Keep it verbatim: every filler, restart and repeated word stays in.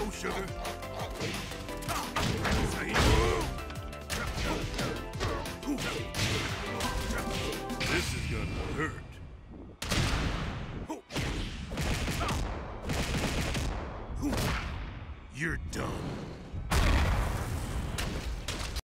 go, sugar. This is gonna hurt. You're done.